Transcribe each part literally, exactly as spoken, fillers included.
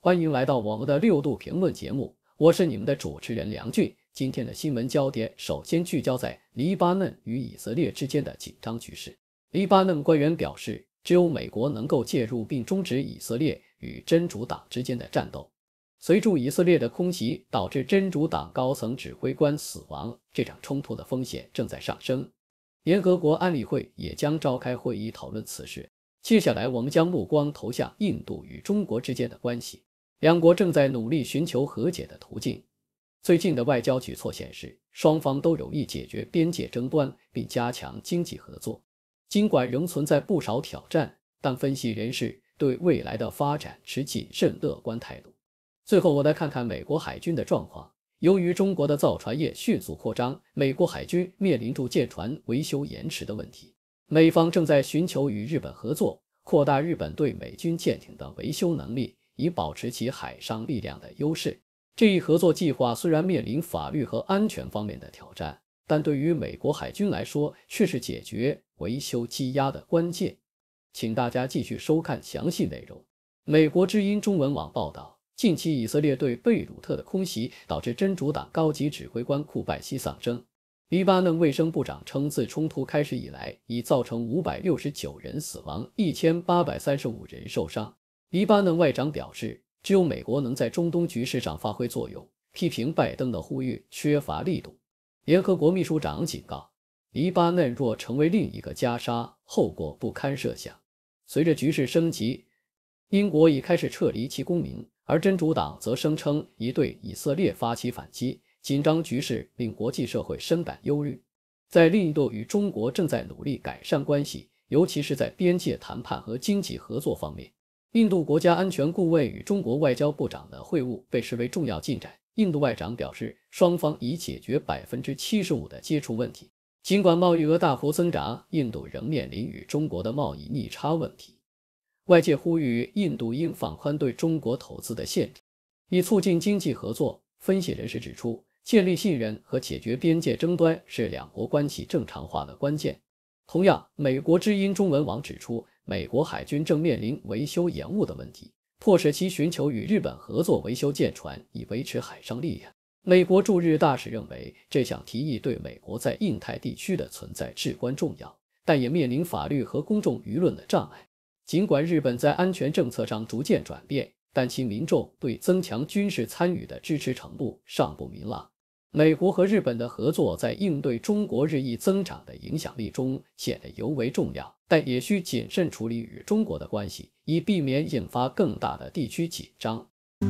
欢迎来到我们的六度评论节目，我是你们的主持人梁俊。今天的新闻焦点首先聚焦在黎巴嫩与以色列之间的紧张局势。黎巴嫩官员表示，只有美国能够介入并终止以色列与真主党之间的战斗。随着以色列的空袭导致真主党高层指挥官死亡，这场冲突的风险正在上升。联合国安理会也将召开会议讨论此事。接下来我们将目光投向印度与中国之间的关系。两国正在努力寻求和解的途径。最近的外交举措显示，双方都有意解决边界争端并加强经济合作。尽管仍存在不少挑战，但分析人士对未来的发展持谨慎乐观态度。最后我来看看美国海军的状况。由于中国的造船业迅速扩张，美国海军面临住舰船维修延迟的问题。美方正在寻求与日本合作，扩大日本对美军舰艇的维修能力，以保持其海上力量的优势。这一合作计划虽然面临法律和安全方面的挑战，但对于美国海军来说却是解决维修积压的关键。请大家继续收看详细内容。美国之音中文网报道，近期以色列对贝鲁特的空袭导致真主党高级指挥官库拜西丧生。黎巴嫩卫生部长称，自冲突开始以来，已造成五百六十九人死亡，一千八百三十五人受伤。黎巴嫩外长表示，只有美国能在中东局势上发挥作用，批评拜登的呼吁缺乏力度。联合国秘书长警告，黎巴嫩若成为另一个加沙，后果不堪设想。随着局势升级，英国已开始撤离其公民，而真主党则声称已对以色列发起反击。紧张局势令国际社会深感忧虑。在另一端，与中国正在努力改善关系，尤其是在边界谈判和经济合作方面。印度国家安全顾问与中国外交部长的会晤被视为重要进展。印度外长表示，双方已解决 百分之七十五 的接触问题。尽管贸易额大幅增长，印度仍面临与中国的贸易逆差问题。外界呼吁印度应放宽对中国投资的限制，以促进经济合作。分析人士指出，建立信任和解决边界争端是两国关系正常化的关键。同样，美国之音中文网指出，美国海军正面临维修延误的问题，迫使其寻求与日本合作维修舰船，以维持海上力量。美国驻日大使认为，这项提议对美国在印太地区的存在至关重要，但也面临法律和公众舆论的障碍。尽管日本在安全政策上逐渐转变，但其民众对增强军事参与的支持程度尚不明朗。美国和日本的合作在应对中国日益增长的影响力中显得尤为重要，但也需谨慎处理与中国的关系，以避免引发更大的地区紧张。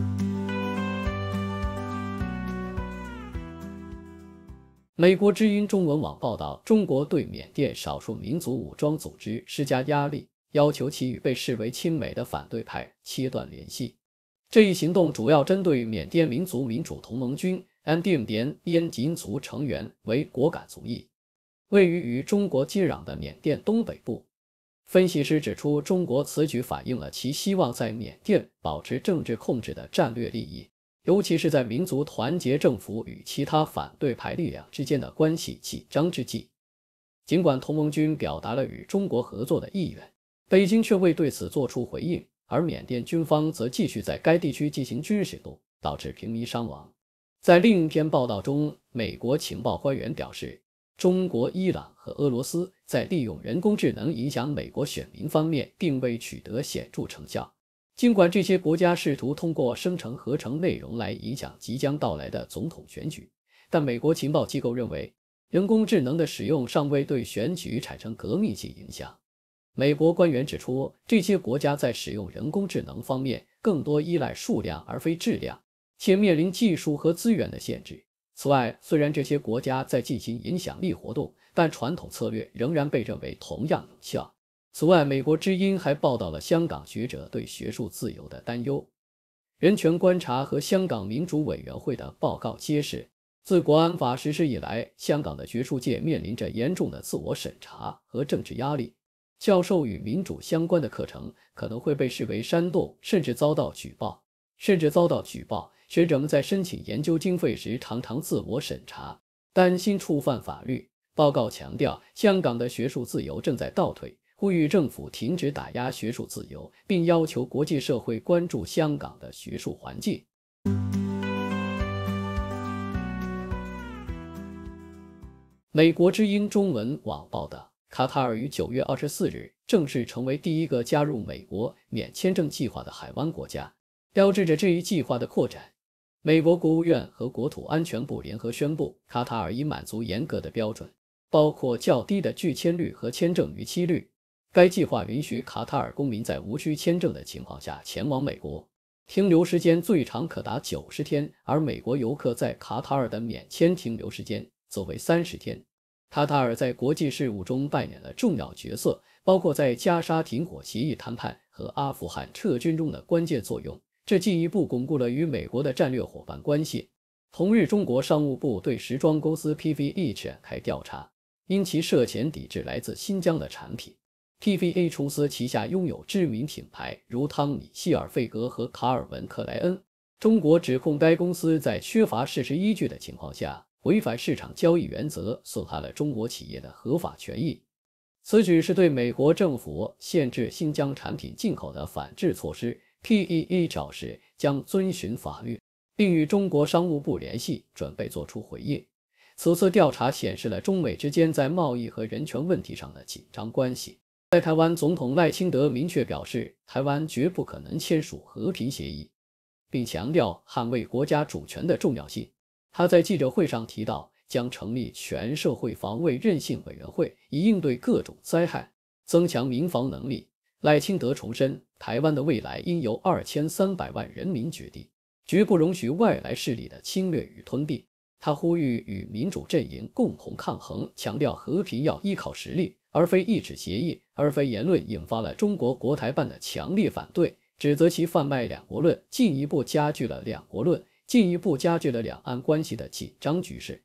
美国之音中文网报道，中国对缅甸少数民族武装组织施加压力，要求其与被视为亲美的反对派切断联系。这一行动主要针对缅甸民族民主同盟军安定滇边境族成员为果敢族裔，位于与中国接壤的缅甸东北部。分析师指出，中国此举反映了其希望在缅甸保持政治控制的战略利益，尤其是在民族团结政府与其他反对派力量之间的关系紧张之际。尽管同盟军表达了与中国合作的意愿，北京却未对此作出回应，而缅甸军方则继续在该地区进行军事行动，导致平民伤亡。在另一篇报道中，美国情报官员表示，中国、伊朗和俄罗斯在利用人工智能影响美国选民方面并未取得显著成效。尽管这些国家试图通过生成合成内容来影响即将到来的总统选举，但美国情报机构认为，人工智能的使用尚未对选举产生革命性影响。美国官员指出，这些国家在使用人工智能方面更多依赖数量而非质量，且面临技术和资源的限制。此外，虽然这些国家在进行影响力活动，但传统策略仍然被认为同样有效。此外，美国之音还报道了香港学者对学术自由的担忧。人权观察和香港民主委员会的报告揭示，自国安法实施以来，香港的学术界面临着严重的自我审查和政治压力。教授与民主相关的课程可能会被视为煽动，甚至遭到举报。甚至遭到举报，学者们在申请研究经费时常常自我审查，担心触犯法律。报告强调，香港的学术自由正在倒退， 呼吁政府停止打压学术自由，并要求国际社会关注香港的学术环境。美国之音中文网报道，卡塔尔于九月二十四日正式成为第一个加入美国免签证计划的海湾国家，标志着这一计划的扩展。美国国务院和国土安全部联合宣布，卡塔尔已满足严格的标准，包括较低的拒签率和签证逾期率。该计划允许卡塔尔公民在无需签证的情况下前往美国，停留时间最长可达九十天，而美国游客在卡塔尔的免签停留时间则为三十天。卡塔尔在国际事务中扮演了重要角色，包括在加沙停火协议谈判和阿富汗撤军中的关键作用，这进一步巩固了与美国的战略伙伴关系。同日，中国商务部对时装公司 P V A 展开调查，因其涉嫌抵制来自新疆的产品。P V A 公司旗下拥有知名品牌如汤米希尔费格和卡尔文克莱恩。中国指控该公司在缺乏事实依据的情况下，违反市场交易原则，损害了中国企业的合法权益。此举是对美国政府限制新疆产品进口的反制措施。P V A 表示将遵循法律，并与中国商务部联系，准备作出回应。此次调查显示了中美之间在贸易和人权问题上的紧张关系。在台湾，总统赖清德明确表示，台湾绝不可能签署和平协议，并强调捍卫国家主权的重要性。他在记者会上提到，将成立全社会防卫韧性委员会，以应对各种灾害，增强民防能力。赖清德重申，台湾的未来应由二千三百万人民决定，绝不容许外来势力的侵略与吞并。他呼吁与民主阵营共同抗衡，强调和平要依靠实力，而非一纸协议。而非言论引发了中国国台办的强烈反对，指责其贩卖两国论，进一步加剧了两国论，进一步加剧了两岸关系的紧张局势。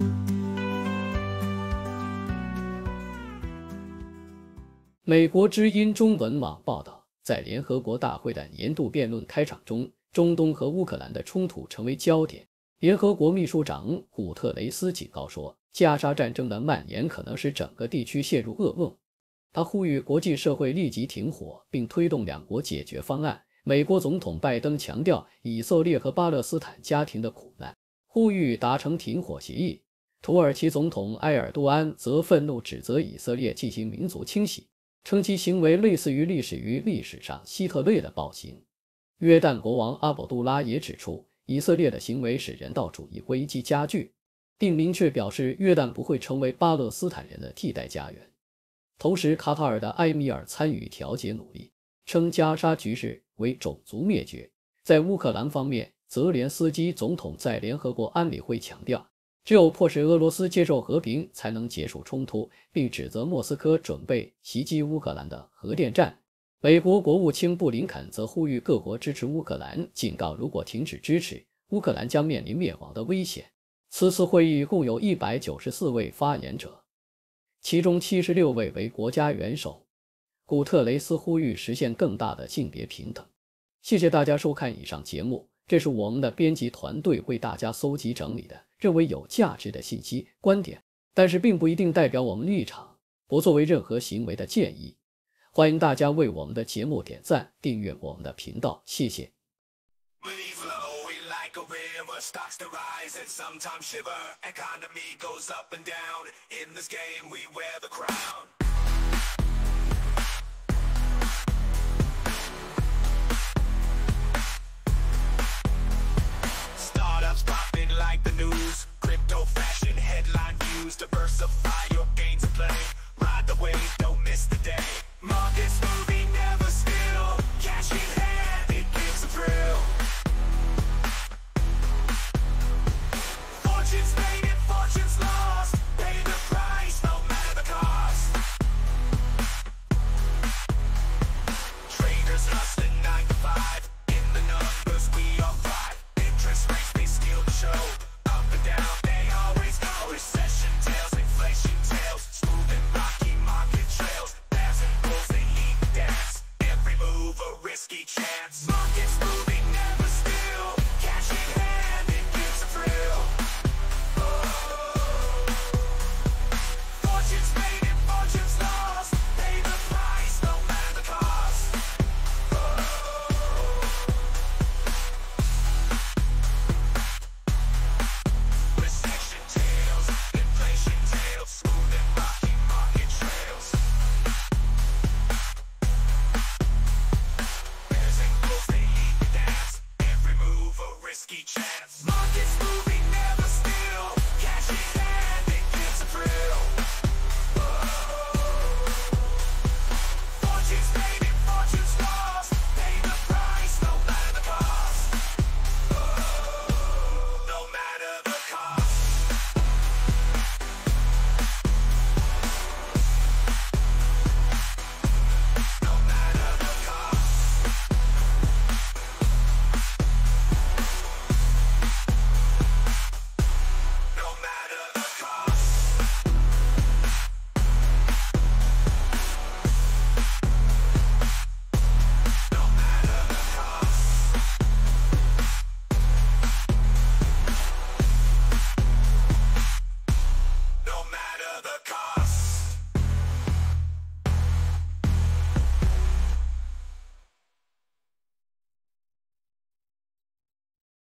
美国之音中文网报道，在联合国大会的年度辩论开场中，中东和乌克兰的冲突成为焦点。联合国秘书长古特雷斯警告说，加沙战争的蔓延可能使整个地区陷入噩梦。他呼吁国际社会立即停火，并推动两国解决方案。美国总统拜登强调以色列和巴勒斯坦家庭的苦难，呼吁达成停火协议。土耳其总统埃尔多安则愤怒指责以色列进行民族清洗，称其行为类似于历史于历史上希特勒的暴行。约旦国王阿卜杜拉也指出，以色列的行为使人道主义危机加剧，并明确表示约旦不会成为巴勒斯坦人的替代家园。同时，卡塔尔的埃米尔参与调解努力，称加沙局势为种族灭绝。在乌克兰方面，泽连斯基总统在联合国安理会强调，只有迫使俄罗斯接受和平，才能结束冲突，并指责莫斯科准备袭击乌克兰的核电站。美国国务卿布林肯则呼吁各国支持乌克兰，警告如果停止支持，乌克兰将面临灭亡的危险。此次会议共有一百九十四位发言者，其中七十六位为国家元首。古特雷斯呼吁实现更大的性别平等。谢谢大家收看以上节目，这是我们的编辑团队为大家搜集整理的认为有价值的信息观点，但是并不一定代表我们立场，不作为任何行为的建议。欢迎大家为我们的节目点赞，订阅我们的频道，谢谢。Stocks to rise and sometimes shiver. Economy goes up and down. In this game, we wear the crown. Startups popping like the news. Crypto fashion headline views. Diversify.